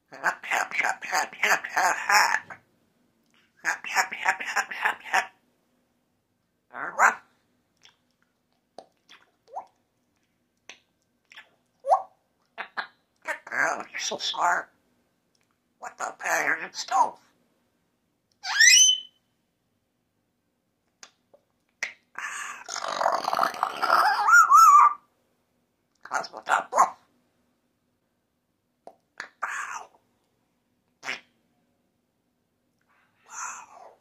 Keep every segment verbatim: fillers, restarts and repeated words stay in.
Hap, hap, hap, hap, hap, hap, hap. Hap, hap, hap, hap, hap, hap. Alright. Oh, you're so smart. What the iron and stove? Cosmo top bluff. Wow. Wow.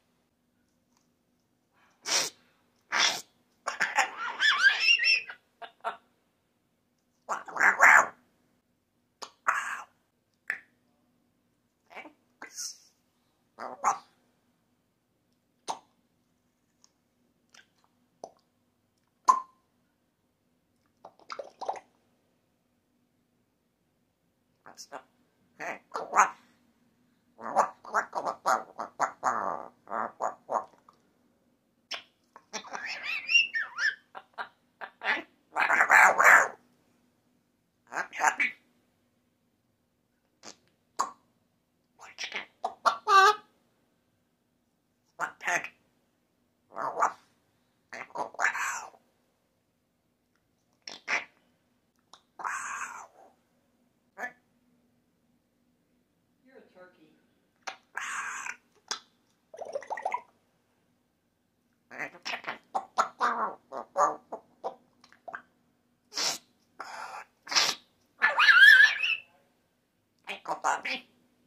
Wow, wow, wow. Wow. Oh, wow. That's the, hey, what? What, what, what, what, what, what, what, what, what, what? Wow, wow, wow. I'm happy. What chicken? What pig? Wow, wow. Oh, wow. Wow. Hey, You're a turkey. hey, the chicken. Hey, go Bobby.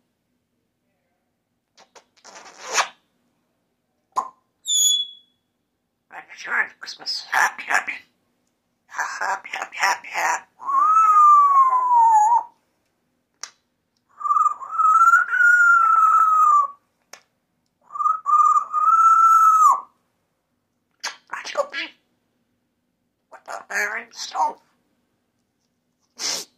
I'm sure it's Christmas. Happy, happy. Happy, happy, happy, happy. Let's go, Pete. What the iron stove?